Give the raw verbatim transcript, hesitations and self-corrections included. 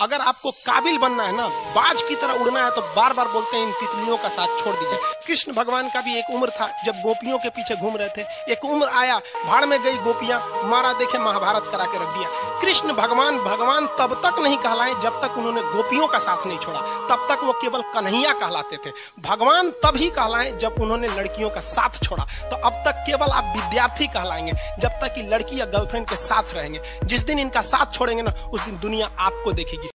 अगर आपको काबिल बनना है ना, बाज की तरह उड़ना है, तो बार बार बोलते हैं इन तितलियों का साथ छोड़ दीजिए। कृष्ण भगवान का भी एक उम्र था जब गोपियों के पीछे घूम रहे थे। एक उम्र आया, भाड़ में गई गोपियां, मारा देखे महाभारत करा के रख दिया। कृष्ण भगवान भगवान तब तक नहीं कहलाए जब तक उन्होंने गोपियों का साथ नहीं छोड़ा, तब तक वो केवल कन्हैया कहलाते थे। भगवान तभी कहलाए जब उन्होंने लड़कियों का साथ छोड़ा। तो अब तक केवल आप विद्यार्थी कहलाएंगे जब तक कि लड़की या गर्लफ्रेंड के साथ रहेंगे। जिस दिन इनका साथ छोड़ेंगे ना, उस दिन दुनिया आपको देखेगी।